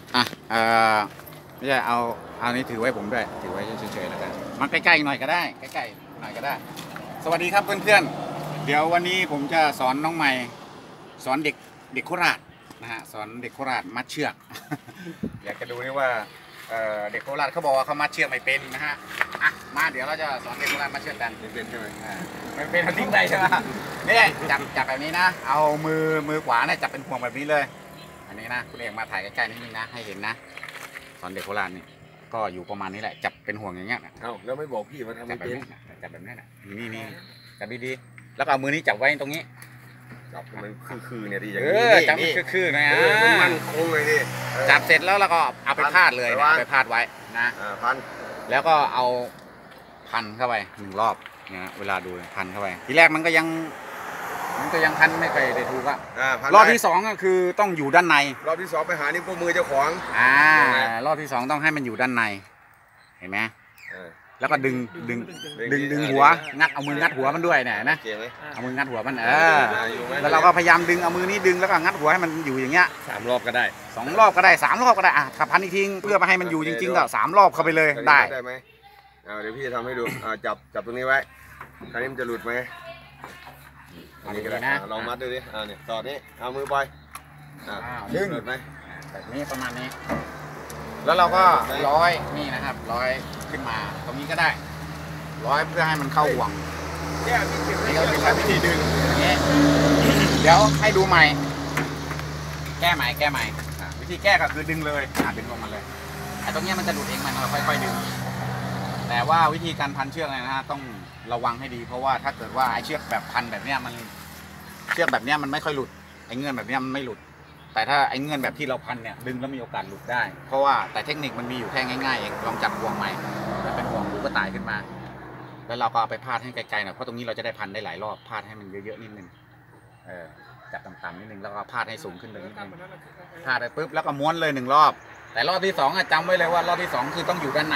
อ่ะไม่ใช่เอานี้ถือไว้ผมด้วยถือไว้เฉยๆแล้วกันมาใกล้ๆหน่อยก็ได้ใกล้ๆหน่อยก็ได้สวัสดีครับเพื่อนๆเดี๋ยววันนี้ผมจะสอนน้องใหม่สอนเด็กโคราชนะฮะสอนเด็กโคราชมัดเชือก อยากจะดูด้วยว่าเด็กโคราชเขาบอกว่าเขามัดเชือกไม่เป็นนะฮะอ่ะมาเดี๋ยวเราจะสอนเด็กโคราชมัดเชือกกันเป็นใช่ไหมไม่เป็นทิ้งได้ใช่ไหมนี่จับแบบนี้นะเอามือขวาเนี่ยจับเป็นห่วงแบบนี้เลยอันนี้นะคุณเอกมาถ่ายใกล้ๆนิดนึงนะให้เห็นนะสอนเด็กโคราชนี่ก็อยู่ประมาณนี้แหละจับเป็นห่วงอย่างเงี้ยเอ้าแล้วไม่บอกพี่ว่าทำไม่เป็นจับแบบนี้นะนี่จับดีๆแล้วก็เอามือนี้จับไว้ตรงนี้จับมันคือเนี่ยดีอย่างนี้จับมันคือนะมันคงเลยดิจับเสร็จแล้วเราก็เอาไปพาดเลยไปพาดไว้นะพันแล้วก็เอาพันเข้าไป1 รอบเนี่ยเวลาดูพันเข้าไปทีแรกมันก็ยังพันไม่เคยได้ถูกอะรอบที่2ก็คือต้องอยู่ด้านในรอบที่2ไปหานิ้วโป้งมือเจ้าของรอบที่2ต้องให้มันอยู่ด้านในเห็นไหมแล้วก็ดึงหัวงัดเอามืองัดหัวมันด้วยเนี่ยนะเอามืองัดหัวมันแล้วเราก็พยายามดึงเอามือนี้ดึงแล้วก็งัดหัวให้มันอยู่อย่างเงี้ย 3 รอบก็ได้ 2 รอบก็ได้3 รอบก็ได้ถ้าพันอีกทีเพื่อมาให้มันอยู่จริงๆก็3 รอบเข้าไปเลยได้ไหมเดี๋ยวพี่จะทำให้ดูจับตรงนี้ไว้คราวนี้มันจะหลุดไหมอันนี้ก็ได้ลองมัดดูดิเนี่ยต่อนี้เอามือไปดึงหลุดไหมแบบนี้ประมาณนี้แล้วเราก็ร้อยนี่นะครับร้อยขึ้นมาตรงนี้ก็ได้ร้อยเพื่อให้มันเข้าห่วงนี่ก็เป็นวิธีดึงอย่างนี้เดี๋ยวให้ดูใหม่แก้ใหม่วิธีแก้ก็คือดึงเลยดึงลงมาเลยไอ้ตรงนี้มันจะหลุดเองมันเราค่อยๆดึงแต่ว่าวิธีการพันเชือกนะฮะต้องระวังให้ดีเพราะว่าถ้าเกิดว่าไอ้เชือกแบบพันแบบนี้มันเชือกแบบนี้มันไม่ค่อยหลุดไอ้เงื่อนแบบนี้มันไม่หลุดแต่ถ้าไอ้เงื่อนแบบที่เราพันเนี่ยดึงแล้วมีโอกาสหลุดได้เพราะว่าแต่เทคนิคมันมีอยู่แค่ง่ายๆเองลองจับห่วงใหม่แล้วเป็นห่วงหูก็ตายขึ้นมาแล้วเราก็เอาไปพาดให้ไกลๆหน่อยเพราะตรงนี้เราจะได้พันได้หลายรอบพาดให้มันเยอะๆนิดนึงจับต่ำๆนิดนึงแล้วก็พาดให้สูงขึ้นเลยนิดนึงพาดไปปุ๊บแล้วก็ม้วนเลย1 รอบแต่รอบที่2จำไว้เลยว่ารอบที่2คือต้องอยู่ด้านใน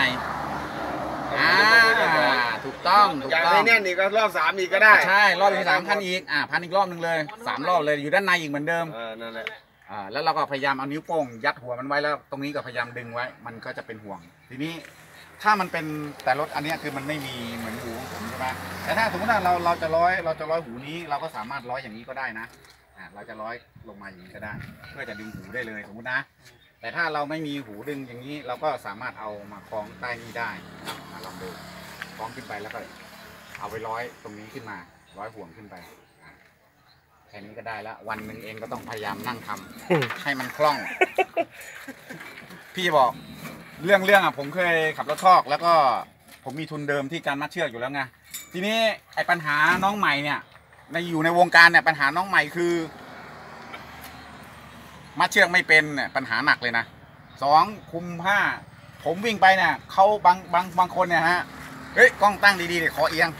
ถูกต้องอย่างในเนี่ยนี่ก็รอบ3อีกก็ได้ใช่รอบที่3พันอีกพันอีกรอบนึงเลย3 รอบเลยอยู่ด้านในอีกเหมือนเดิมนั่นแหละแล้วเราก็พยายามเอานิ้วโป้งยัดหัวมันไว้แล้วตรงนี้ก็พยายามดึงไว้มันก็จะเป็นห่วงทีนี้ถ้ามันเป็นแต่รถอันนี้คือมันไม่มีเหมือนหูของผมใช่ไหมแต่ถ้าสมมติว่าเราจะร้อยหูนี้เราก็สามารถร้อยอย่างนี้ก็ได้นะเราจะร้อยลงมาอย่างนี้ก็ได้เพื่อจะดึงหูได้เลยสมมตินะแต่ถ้าเราไม่มีหูดึงอย่างนี้เราก็สามารถเอามาคล้องใต้นี้ได้ลองดูคล้องขึ้นไปแล้วก็เอาไปร้อยตรงนี้ขึ้นมาร้อยห่วงขึ้นไปแค่นี้ก็ได้แล้ววันหนึ่งเองก็ต้องพยายามนั่งทำให้มันคล่องพี่บอกเรื่องผมเคยขับรถคอกแล้วก็ผมมีทุนเดิมที่การมัดเชือกอยู่แล้วไงทีนี้ไอ้ปัญหาน้องใหม่เนี่ยอยู่ในวงการเนี่ยปัญหาน้องใหม่คือมัดเชือกไม่เป็นเนี่ยปัญหาหนักเลยนะ2คุมผ้าผมวิ่งไปเนี่ยเขาบางคนเนี่ยฮะเฮ้ยกล้องตั้งดีๆเดี๋ยวขอเอียง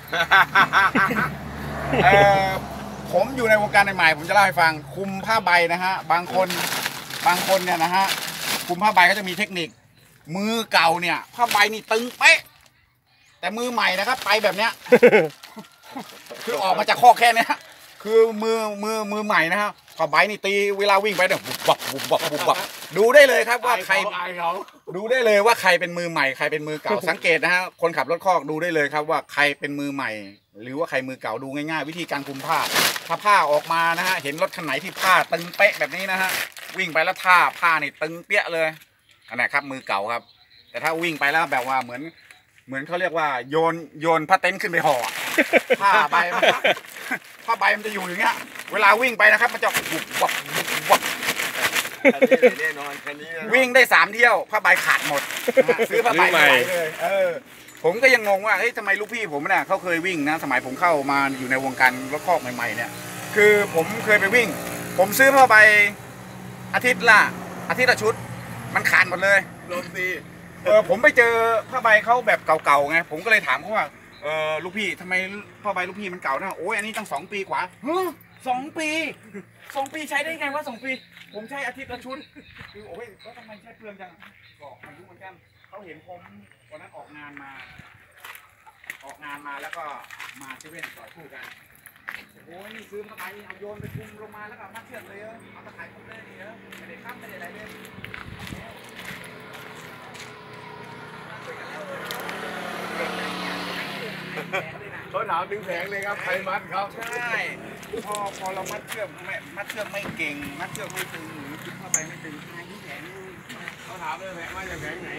ผมอยู่ในวงการใหม่ๆผมจะเล่าให้ฟังคุมผ้าใบนะฮะบางคนเนี่ยนะฮะคุมผ้าใบเขาจะมีเทคนิคมือเก่าเนี่ยผ้าใบนี่ตึงเป๊ะแต่มือใหม่นะครับไปแบบเนี้ย คือออกมาจากข้อแค่นี้คือมือใหม่นะครับผ้าใบนี่ตีเวลาวิ่งไปเนี่ยบุบบับดูได้เลยครับว่าใครดูได้เลยว่าใครเป็นมือใหม่ใครเป็นมือเก่าสังเกตนะฮะคนขับรถคอกดูได้เลยครับว่าใครเป็นมือใหม่หรือว่าใครมือเก่าดูง่ายๆวิธีการคุมผ้าถ้าผ้าออกมานะฮะเห็นรถคันไหนที่ผ้าตึงเป๊ะแบบนี้นะฮะวิ่งไปแล้วผ้านี่ตึงเปี้ยเลยอันนี้ครับมือเก่าครับแต่ถ้าวิ่งไปแล้วแบบว่าเหมือนเขาเรียกว่าโยนผ้าเต็นท์ขึ้นไปห่อผ้าใบมันจะอยู่อย่างเงี้ยเวลาวิ่งไปนะครับมันจะบุบวับแน่นอนคันนี้วิ่งได้3 เที่ยวผ้าใบขาดหมดซื้อผ้าใบใหม่เลยผมก็ยังงงว่าเฮ้ยทำไมลูกพี่ผมเนี่ยเขาเคยวิ่งนะสมัยผมเข้ามาอยู่ในวงการรถคอกใหม่ๆเนี่ยคือผมเคยไปวิ่งผมซื้อผ้าใบอาทิตย์ละชุดมันขาดหมดเลยลมดีผมไปเจอผ้าใบเขาแบบเก่าๆไงผมก็เลยถามเขาว่าลูกพี่ทำไมผ้าใบลูกพี่มันเก่านะโอ้ยอันนี้ตั้ง2 ปีกว่า2 ปีใช้ได้ไงวะ2 ปีผมใช้อาทิตย์ละชุดคือโอ้ยแล้วทำไมใช้เปลืองจังบอกไม่รู้เหมือนกันเขาเห็นผมวันนั้นออกงานมาแล้วก็มาเซเว่นต่อคู่กันโอ้ยนี่ซื้อผ้าใบเอาโยนไปคุมลงมาแล้วก็มัดเชือกเลยเอาตะข่ายคุมเลยนี่ไม่ได้ข้ามไม่ได้อะไรเลยถามถึงแผงเลยครับใครมัดครับใช่พอเรามัดเชือกไม่เก่งมัดเชือกไม่ตึงหรือคิดเข้าไปไม่ตึงหายที่แผงเขาถามเลยแผงมาจากแผงไหน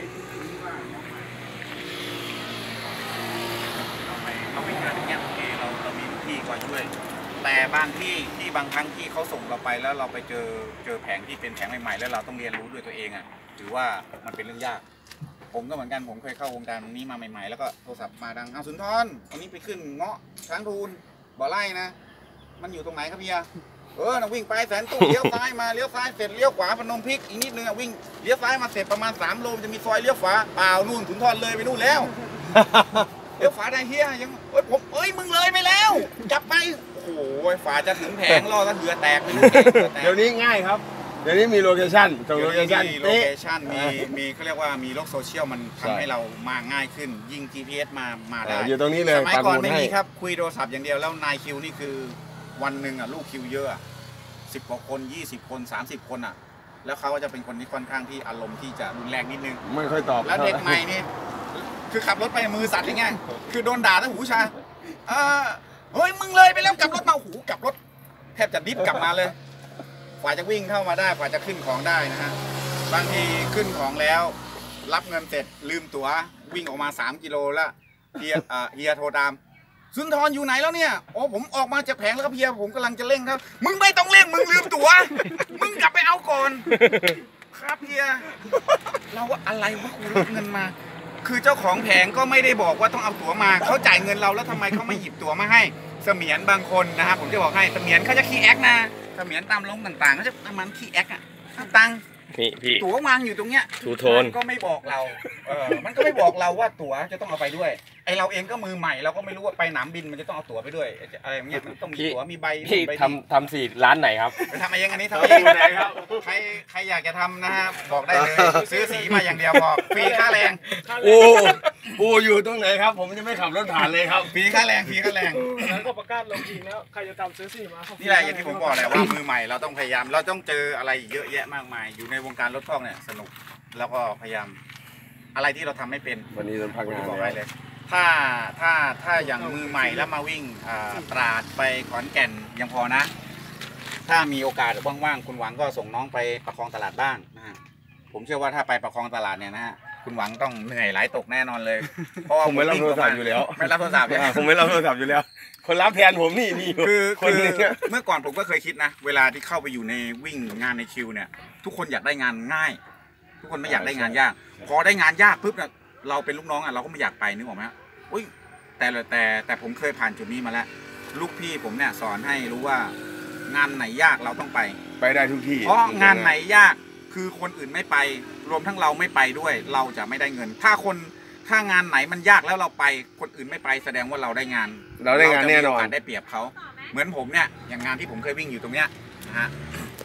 เราไม่งานอย่างเงี้ยโอเคเรามีที่คอยช่วยแต่บางที่บางครั้งที่เขาส่งเราไปแล้วเราไปเจอแผงที่เป็นแผงใหม่ๆแล้วเราต้องเรียนรู้ด้วยตัวเองอ่ะถือว่ามันเป็นเรื่องยากผมก็เหมือนกันผมเคยเข้าวงการนี้มาใหม่ๆแล้วก็โทรศัพท์มาดังเอาสุนทรวันนี้ไปขึ้นเงาะช้างทูลบ่อไร่นะมันอยู่ตรงไหนครับพี่ยาเราวิ่งไปแสนตุ้งเลี้ยวซ้ายมาเลี้ยวซ้ายเสร็จเลี้ยวขวาพนมพริกอีกนิดนึงวิ่งเลี้ยวซ้ายมาเสร็จประมาณ3 โลจะมีซอยเลี้ยวขวาเปล่านู่นสุนทรเลยไปนู่นแล้วเลี้ยวขวาได้เฮียยังมึงเลยไปแล้วจับไปโอ้โหฝาจะถึงแผงรอซะเหือแตกไปเลยเดี๋ยวนี้ง่ายครับเดี๋ยวนี้มีโลเคชั่นตรงโลเคชั่นมีเขาเรียกว่ามีโลกโซเชียลมันทำให้เรามาง่ายขึ้นยิง GPS มาได้อยู่ตรงนี้เลยสมัยก่อนไม่มีครับคุยโทรศัพท์อย่างเดียวแล้วนายคิวนี่คือวันหนึ่งลูกคิวเยอะ10 กว่าคน20 คน30 คนแล้วเขาก็จะเป็นคนที่ค่อนข้างที่อารมณ์ที่จะรุนแรงนิดนึงไม่ค่อยตอบแล้วเด็กใหม่นี่คือขับรถไปมือสั่นอย่างเงี้ยคือโดนด่าทั้งหูชาเฮ้ยมึงเลยไปแล้วกลับรถมาหูกลับรถแทบจะดิฟกลับมาเลยฝ่ายจะวิ่งเข้ามาได้ฝ่ายจะขึ้นของได้นะฮะบางทีขึ้นของแล้วรับเงินเสร็จลืมตั๋ววิ่งออกมา3 กิโลแล้วเฮียโทรตามสุนทรอยู่ไหนแล้วเนี่ยโอ้ผมออกมาจากแผงแล้วครับเฮียผมกำลังจะเร่งครับมึงไม่ต้องเร่งมึงลืมตั๋วมึงกลับไปเอาก่อนครับเฮียเราว่าอะไรวะกูรับเงินมาคือเจ้าของแผงก็ไม่ได้บอกว่าต้องเอาตั๋วมาเขาจ่ายเงินเราแล้วทำไมเขาไม่หยิบตั๋วมาให้เสมียนบางคนนะครับผมจะบอกให้เสมียนเขาจะขี้แอคนะเสมียนตามลงต่างๆเขาจะมันขี้แอคตังพี่ตั๋ววางอยู่ตรงเนี้ยทูโทนก็ไม่บอกเรามันก็ไม่บอกเราว่าตั๋วจะต้องเอาไปด้วยไอเราเองก็มือใหม่เราก็ไม่รู้ว่าไปสนามบินมันจะต้องเอาตั๋วไปด้วยอะไรอย่างเงี้ยมันต้องมีตั๋วมีใบพี่ทำสี่ร้านไหนครับไปทำเองอันนี้ทำเองไหนครับใครอยากจะทำนะฮะบอกได้เลยซื้อสีมาอย่างเดียวพอฟรีค่าแรงโอ้อยู่ตรงไหนครับผมจะไม่ขับรถผ่านเลยครับฟรีค่าแรงนั้นก็ประกาศลงจริงแล้วใครจะทำซื้อสีมานี่แหละอย่างที่ผมบอกแหละว่ามือใหม่เราต้องพยายามเราต้องเจออะไรเยอะแยะมากมายอยู่ในวงการรถกล้องเนี่ยสนุกแล้วก็พยายามอะไรที่เราทำไม่เป็นวันนี้เราพักงานบอกไว้เลยถ้าอย่างมือใหม่แล้วมาวิ่งตราดไปขอนแก่นยังพอนะถ้ามีโอกาสว่างๆคุณหวังก็ส่งน้องไปประคองตลาดบ้างนะฮะผมเชื่อว่าถ้าไปประคองตลาดเนี่ยนะฮะคุณหวังต้องเหนื่อยหลายตกแน่นอนเลยเพราะผมไม่รับโทรศัพท์อยู่แล้วไม่รับโทรศัพท์ผมไม่รับโทรศัพท์อยู่แล้วคนรับแทนผมนี่คือเมื่อก่อนผมก็เคยคิดนะเวลาที่เข้าไปอยู่ในวิ่งงานในคิวเนี่ยทุกคนอยากได้งานง่ายทุกคนไม่อยากได้งานยากพอได้งานยากปุ๊บเนี่ยเราเป็นลูกน้องเราก็ไม่อยากไปนึกออกไหมอุ้ยแต่ผมเคยผ่านจุดนี้มาแล้วลูกพี่ผมเนี่ยสอนให้รู้ว่างานไหนยากเราต้องไปได้ทุกที่เพราะงานไหนยากคือคนอื่นไม่ไปรวมทั้งเราไม่ไปด้วยเราจะไม่ได้เงินถ้างานไหนมันยากแล้วเราไปคนอื่นไม่ไปแสดงว่าเราได้งานแน่นอนได้เปรียบเขาเหมือนผมเนี่ยอย่างงานที่ผมเคยวิ่งอยู่ตรงเนี้ยนะฮะ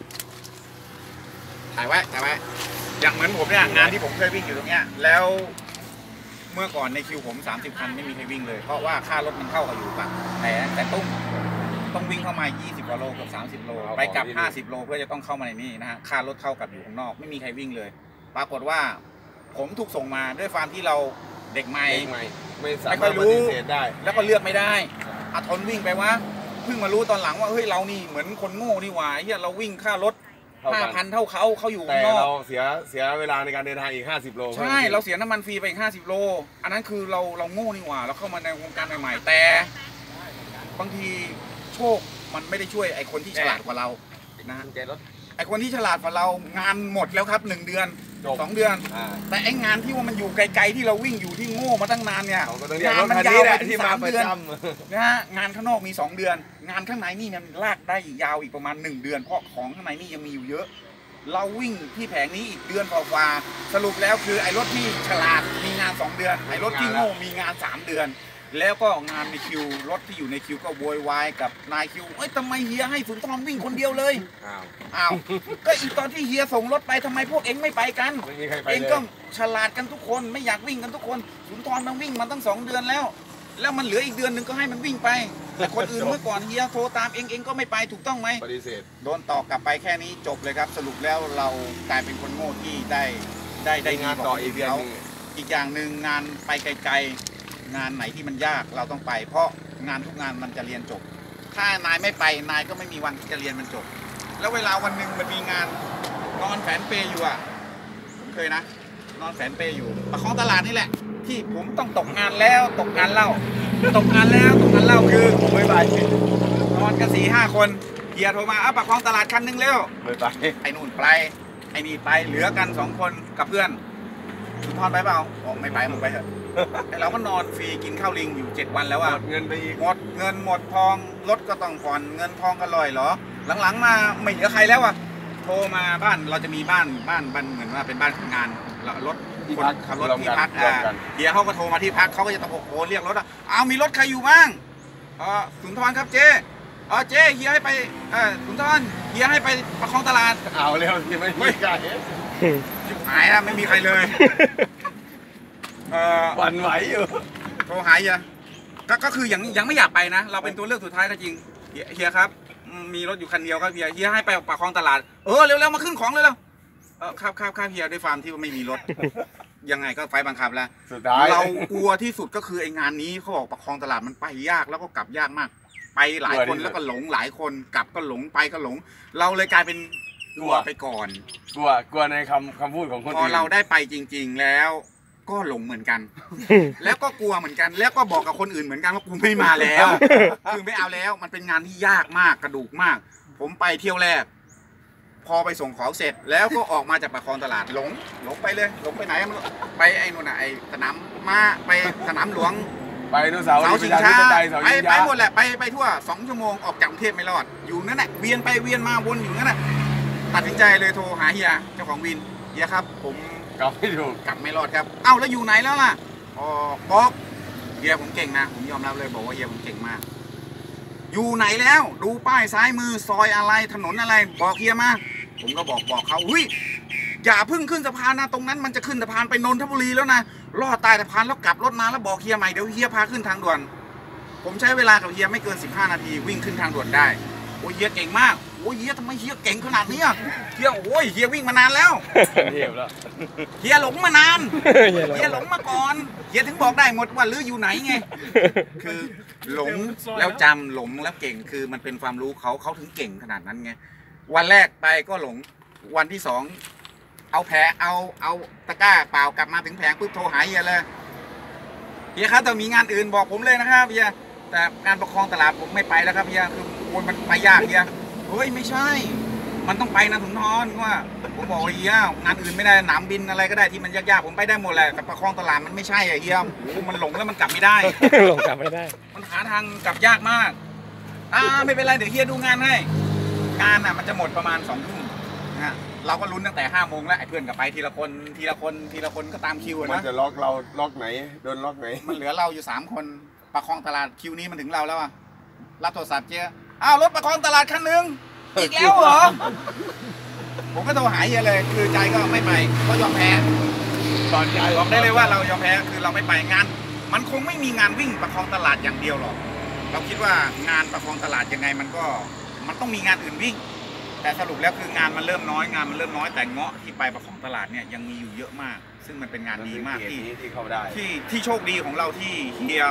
ถ่ายไว้อย่างเหมือนผมเนี่ยงานที่ผมเคยวิ่งอยู่ตรงเนี้ยแล้วเมื่อก่อนในคิวผม30 คันไม่มีใครวิ่งเลยเพราะว่าค่ารถมันเข้ากับอยู่ปะแต่ต้องวิ่งเข้ามา20 กว่าโลกับ30 โลไปกลับ50 โลเพื่อจะต้องเข้ามาในนี่นะฮะค่ารถเข้ากับอยู่ข้างนอกไม่มีใครวิ่งเลยปรากฏว่าผมถูกส่งมาด้วยความที่เราเด็กใหม่ไม่ค่อยรู้ได้แล้วก็เลือกไม่ได้ทนวิ่งไปวะเพิ่งมารู้ตอนหลังว่าเฮ้ยเรานี่เหมือนคนโง่นี่หว่าเฮียเราวิ่งค่ารถ5,000 เท่าเขาอยู่ข้างนอกแต่เราเสียเวลาในการเดินทางอีก50 โลใช่เราเสียน้ำมันฟรีไปอีก50 โลอันนั้นคือเราโง่นี่หว่าเราเข้ามาในวงการใหม่ๆแต่บางทีโชคมันไม่ได้ช่วยไอ้คนที่ฉลาดกว่าเรานะไอ้คนที่ฉลาดกว่าเรางานหมดแล้วครับ1 เดือน2 เดือนแต่ไอ้งานที่ว่ามันอยู่ไกลๆที่เราวิ่งอยู่ที่โง่มาตั้งนานเนี่ยงานมันยาวไปที่3 เดือนนะฮะงานข้างนอกมี2 เดือนงานข้างในนี่มันลากได้ยาวอีกประมาณ1 เดือนเพราะของข้างในนี่ยังมีอยู่เยอะเราวิ่งที่แผงนี้อีกเดือนกว่าสรุปแล้วคือไอ้รถที่ฉลาดมีงาน2 เดือนไอ้รถที่โง่มีงาน3 เดือนแล้วก็งานในคิวรถที่อยู่ในคิวก็โวยวายกับนายคิวทำไมเฮียให้สุนทรวิ่งคนเดียวเลยอ้าวก็อีกตอนที่เฮียส่งรถไปทำไมพวกเอ็งไม่ไปกันเอ็งก็ฉลาดกันทุกคนไม่อยากวิ่งกันทุกคนสุนทรมันวิ่งมาตั้ง2 เดือนแล้วมันเหลืออีกเดือนหนึ่งก็ให้มันวิ่งไปแต่คนอื่นเมื่อก่อนเฮียโทรตามเอ็งก็ไม่ไปถูกต้องไหมปฏิเสธโดนตอกกลับไปแค่นี้จบเลยครับสรุปแล้วเรากลายเป็นคนโง่ที่ได้งานต่ออีกอย่างหนึ่งงานไปไกลๆงานไหนที่มันยากเราต้องไปเพราะงานทุกงานมันจะเรียนจบถ้านายไม่ไปนายก็ไม่มีวันที่จะเรียนมันจบแล้วเวลาวันหนึ่งมันมีงานนอนแฝนเปอยู่อ่ะผมเคยนะนอนแฝนเปอยู่ประคองตลาดนี่แหละที่ผมต้องตกงานแล้วตกงานเหล้าตกงานแล้วตกงานเหล้าคือไม่ไปนอนกัน4-5 คนเฮียโทรมาประคองตลาดคันนึงเร็วไม่ไปไอ้นู่นไปไอ้นี่ไปเหลือกัน2 คนกับเพื่อนสุนทรไปเปล่าบอกไม่ไปมึงไปเถอะไอ้เราก็นอนฟรีกินข้าวลิงอยู่7 วันแล้วหอ่ะมดเงินไปอีกหมดเงินหมดทองรถก็ต้องผ่อนเงินทองก็ลอยเหรอหลังๆมาไม่เหลือใครแล้วอ่ะโทรมาบ้านเราจะมีบ้านเหมือนว่าเป็นบ้านทำงานรถที่คนพักขับรถรวมที่กันพักรวมกันเฮียเขาก็โทรมาที่พักเขาก็จะตะโกนเรียกรถอ่ะเอามีรถใครอยู่บ้างสุนทรครับเจ๊เจ๊เฮียให้ไปสุนทรเฮียให้ไปประคองตลาดเอาเร็วสิไม่มีใครชิบหายแล้วไม่มีใครเลยหวั่นไหวอยู่โทรหาเฮียก็คือยังไม่อยากไปนะ เราเป็นตัวเลือกสุดท้ายก็จริงเฮียครับมีรถอยู่คันเดียวครับเฮียให้ไปปากคลองตลาดเร็วๆมาขึ้นของเร็วๆครับเฮียด้วยความที่ว่าไม่มีรถ ยังไงก็ไฟบังคับแล้วสุดท้ายเรากลัวที่สุดก็คือไอ้งานนี้เขาบอกปากคลองตลาดมันไปยากแล้วก็กลับยากมาก ไปหลายคนแล้วก็หลงหลายคนกลับก็หลงไปก็หลง เราเลยกลายเป็นกลัวไปก่อนกลัวในคำพูดของคนพออื่นเราได้ไปจริง ๆแล้วก็หลงเหมือนกัน แล้วก็กลัวเหมือนกัน แล้วก็บอกกับคนอื่นเหมือนกันว่ากูไม่มาแล้ว คือไม่เอาแล้วมันเป็นงานที่ยากมากกระดูกมาก ผมไปเที่ยวแรก พอไปส่งของเสร็จแล้วก็ออกมาจากปากคลองตลาดหลงไปเลยหลงไปไหนไม่รู้ไปไอ้นู่นน่ะไอ้สนามม้าไปสนามหลวงไปอนุสาวรีเสาย์ปชิระงชาช้าธิปไตยเสาไปชิงช้าหมดแหละไปทั่ว2 ชั่วโมงออกจากกรุงเทพไม่รอดอยู่นั่นแหละเวียนไปเวียนมาวนอยู่นั่นแหละตัดสินใจเลยโทรหาเฮียเจ้าของวินเฮียครับผมก็ไม่ถูกกลับไม่รอดครับเอ้าแล้วอยู่ไหนแล้วล่ะบอกเฮียผมเก่งนะผมยอมรับเลยบอกว่าเฮียผมเก่งมากอยู่ไหนแล้วดูป้ายซ้ายมือซอยอะไรถนนอะไรบอกเฮียมาผมก็บอกเขาอุ้ยอย่าเพิ่งขึ้นสะพานนะตรงนั้นมันจะขึ้นสะพานไปนนทบุรีแล้วนะลอดใต้สะพานแล้วกลับรถมาแล้วบอกเฮียใหม่เดี๋ยวเฮียพาขึ้นทางด่วนผมใช้เวลากับเฮียไม่เกิน15 นาทีวิ่งขึ้นทางด่วนได้โอ้ยเฮียเก่งมากโอ้ยเฮียทำไมเฮียเก่งขนาดนี้เฮียโอ้ยเฮียวิ่งมานานแล้วเทียบแล้วเฮียหลงมานานเฮียหลงมาก่อนเฮียถึงบอกได้หมดว่าลืออยู่ไหนไงคือหลงแล้วจำหลงแล้วเก่งคือมันเป็นความรู้เขาถึงเก่งขนาดนั้นไงวันแรกไปก็หลงวันที่2เอาแผลเอาตะกร้าเปล่ากลับมาถึงแผงปุ๊บโทรหาเฮียเลยเฮียครับถ้ามีงานอื่นบอกผมเลยนะครับเฮียแต่งานประคองตลาดผมไม่ไปแล้วครับเฮียคือมันไปยากเฮียเฮ้ยไม่ใช่มันต้องไปนะถุนทอนว่าผมบอกเฮียงานอื่นไม่ได้หนามบินอะไรก็ได้ที่มันยากๆผมไปได้หมดแหละแต่ประคองตลาดมันไม่ใช่เฮียโอ้มันหลงแล้วมันกลับไม่ได้ลงกลับไม่ได้มันหาทางกลับยากมากไม่เป็นไรเดี๋ยวเฮียดูงานให้งานมันจะหมดประมาณ2 ทุ่มนะฮะเราก็ลุ้นตั้งแต่5 โมงแล้วไอ้เพื่อนก็ไปทีละคนก็ตามคิวมันนะจะล็อกเราล็อกไหนโดนล็อกไหนมันเหลือเราอยู่3 คนประคองตลาดคิวนี้มันถึงเราแล้วรับโทรศัพท์เจ๊รถประคองตลาดคันนึงอีกแล้วเหรอ ผมก็โทรหาเฮียเลยคือใจก็ไม่ไปก็ยอมแพ้ตอนใจบอกได้เลยว่าเรายอมแพ้คือเราไม่ไปงานมันคงไม่มีงานวิ่งประคองตลาดอย่างเดียวหรอกเราคิดว่างานประคองตลาดยังไงมันต้องมีงานอื่นวิ่งแต่สรุปแล้วคืองานมันเริ่มน้อยแต่เงาะที่ไปประคองตลาดเนี่ยยังมีอยู่เยอะมากซึ่งมันเป็นงานดีมากที่เข้าได้ที่โชคดีของเราที่เฮีย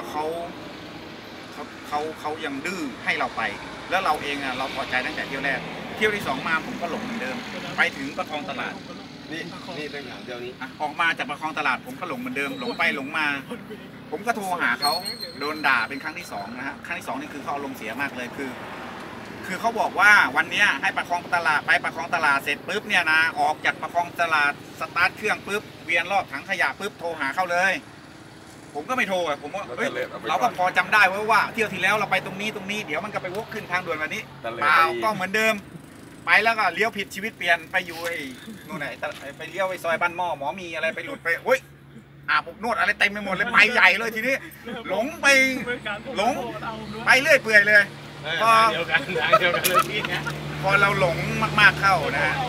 เขายังดื้อให้เราไปแล้วเราเองเราพอใจตั้งแต่เที่ยวแรกเที่ยวที่2มาผมก็หลงเหมือนเดิมไปถึงประคองตลาดนี่เป็นอย่างเดียวนี้ออกมาจากประคองตลาดผมก็หลงเหมือนเดิมหลงไปหลงมา ผมก็โทรหาเขาโดนด่าเป็นครั้งที่2นะฮะครั้งที่2นี่คือเขาอารมณ์เสียมากเลยคือเขาบอกว่าวันนี้ให้ประคองตลาดไปประคองตลาดเสร็จปุ๊บเนี่ยนะออกจากประคองตลาดสตาร์ทเครื่องปุ๊บเวียนรอบถังขยะปุ๊บโทรหาเขาเลยผมก็ไม่โทรผมว่าเราก็พอจำได้ว่าเที่ยวที่แล้วเราไปตรงนี้เดี๋ยวมันก็ไปวกขึ้นทางด่วนวันนี้เปล่าก็เหมือนเดิมไปแล้วก็เลี้ยวผิดชีวิตเปลี่ยนไปอยู่ไอ้นู่นไหนไปเลี้ยวไปซอยบ้านหม้อมีอะไรไปหลุดไปเฮ้ยผมนวดอะไรเต็มไปหมดเลยไปใหญ่เลยทีนี้หลงไปเรื่อยเปื่อยเลยพอเดียวกันเลยพี่นะพอเราหลงมากๆเข้านะฮะ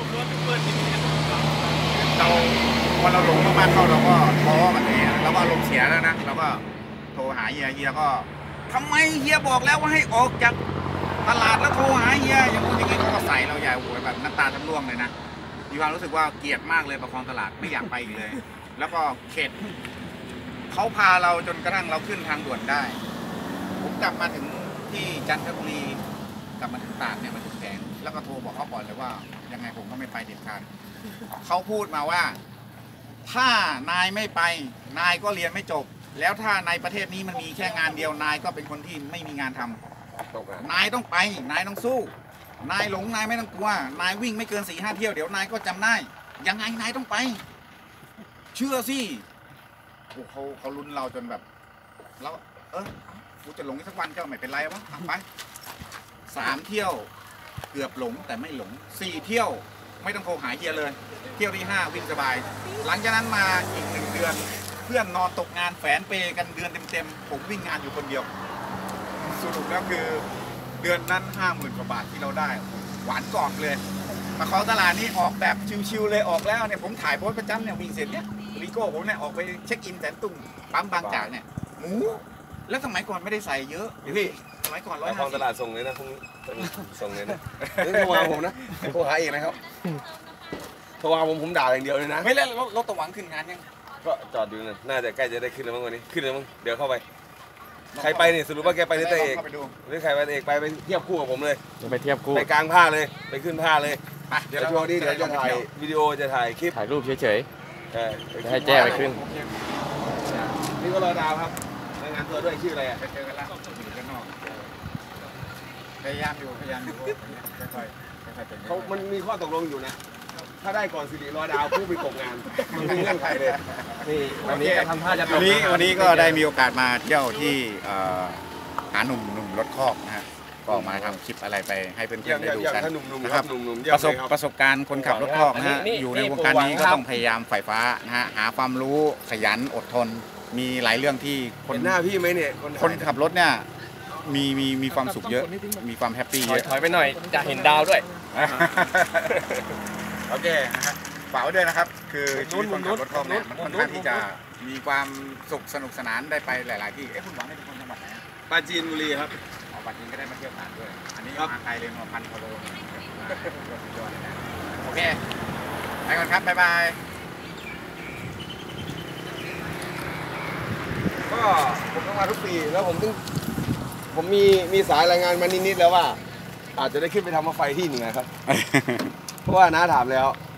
พอเราหลงมากๆเข้าเราก็ท้อมันเองเราก็ลงเสียแล้วนะเราก็โทรหาเฮียก็ทำไมเฮียบอกแล้วว่าให้ออกจากตลาดแล้วโทรหาเฮียอย่างนู้นอย่างนี้เขาก็ใส่เราใหญ่โวยแบบน้ำตาทั้งร่วงเลยนะมีความรู้สึกว่าเกลียดมากเลยประคองตลาดไม่อยากไปอีกเลย แล้วก็เข็ดเขาพาเราจนกระทั่งเราขึ้นทางด่วนได้ผมกลับมาถึงที่จันทบุรีกลับมาถึงตากเนี่ยมาถึงแผงแล้วก็โทรบอกเขาก่อนเลยว่ายังไงผมก็ไม่ไปเด็ดขาดเขาพูดมาว่าถ้านายไม่ไปนายก็เรียนไม่จบ แล้วถ้าในประเทศนี้มันมีแค่งานเดียวนายก็เป็นคนที่ไม่มีงานทำตกอ่ะนายต้องไปนายต้องสู้นายหลงนายไม่ต้องกลัวนายวิ่งไม่เกิน4-5 เที่ยวเดี๋ยวนายก็จำได้ยังไงนายต้องไป เชื่อสิโอ้เขาลุ้นเราจนแบบแล้วกูจะหลงอีกสักวันก็ไม่เป็นไรวะไป3 เที่ยวเกือบหลงแต่ไม่หลง4 เที่ยวไม่ต้องโทรหาเฮียเลย เที่ยวที่5วิ่งสบาย หลังจากนั้นมาอีก1 เดือนเพื่อนนอนตกงานแฝนเปกันเดือนเต็มๆผมวิ่งงานอยู่คนเดียวสรุปแล้วคือเดือนนั้น50,000 กว่าบาทที่เราได้หวานกรอบเลยมาเขาตลาดนี้ออกแบบชิวๆเลยออกแล้วเนี่ยผมถ่ายโพสต์ประจำเนี่ยวิ่งเสร็จเนี่ยวีโก้ผมเนี่ยออกไปเช็คอินแสนตุ้งปั๊มบางจากเนี่ยหมูแล้วสมัยก่อนไม่ได้ใส่เยอะพี่สมัยก่อนคลองตลาด 150 ส่งเลยนะพรุ่งนี้ส่งเลยนะนี่โทรมาผมนะโทรหาเองนะครับโทรมาผมด่าอย่างเดียวเลยนะไม่แล้วรถตะหวังขึ้นงานยังก็จอดอยู่นั่นน่าจะใกล้จะได้ขึ้นแล้วมั้งวันนี้ขึ้นแล้วมั้งเดี๋ยวเข้าไปใครไปเนี่ยสรุปว่าแกไปหรือเตะเอกหรือใครไปเตะเอกไปเทียบคู่กับผมเลยจะไปเทียบคู่ไปกลางผ้าเลยไปขึ้นผ้าเลยเดี๋เดี๋ยยว วช่วงนี้เดี๋ยวจะถ่ายวิดีโอจะถ่ายคลิปถ่ายรูปเฉยไปให้แจ้ไปขึ้นนี่ก็รอดาวครับรายงานตัวด้วยชื่ออะไรอ่ะไปเจอกันแล้วอยู่ข้างนอกพยายามอยู่ค่อยๆเป็นเขามันมีข้อตกลงอยู่นะ ถ้าได้ก่อนสิริรอดาวผู้ไปตกงานมันมีเงื่อนไขเลยนี่วันนี้ก็ทำท่าจะตกวันนี้ก็ได้มีโอกาสมาเที่ยวที่หาหนุ่มรถคอกนะฮะก็มาทำคลิปอะไรไปให้เพื่อนๆได้ดูกันหนุ่มๆนะครับหนุ่มๆประสบการณ์คนขับรถคอกนะฮะอยู่ในวงการนี้ก็ต้องพยายามฝ่ายฟ้านะฮะหาความรู้ขยันอดทนมีหลายเรื่องที่คนเห็นหน้าพี่ไหมเนี่ยคนขับรถเนี่ยมีความสุขเยอะมีความแฮปปี้เยอะถอยไปหน่อยจะเห็นดาวด้วยโอเคนะฮะฝากไว้ด้วยนะครับ คือชีวิตคนขับรถคอกเนี่ยมันค่อนข้างที่จะมีความสุขสนุกสนานได้ไปหลาย ๆ ที่คุณหวังเป็นคนจังหวัดไหนปราจีนบุรีครับปัจจุบันก็ได้มาเที่ยวผ่านด้วย อันนี้มาไกลเลยมา1,000 กิโลโอเคไปก่อนครับบ๊ายบายก็ผมต้องมาทุกปีแล้วผมมีสายรายงานมานิดๆแล้วว่า อาจจะได้ขึ้นไปทำมาไฟที่เหนือครับ เพราะว่าน้าถามแล้ว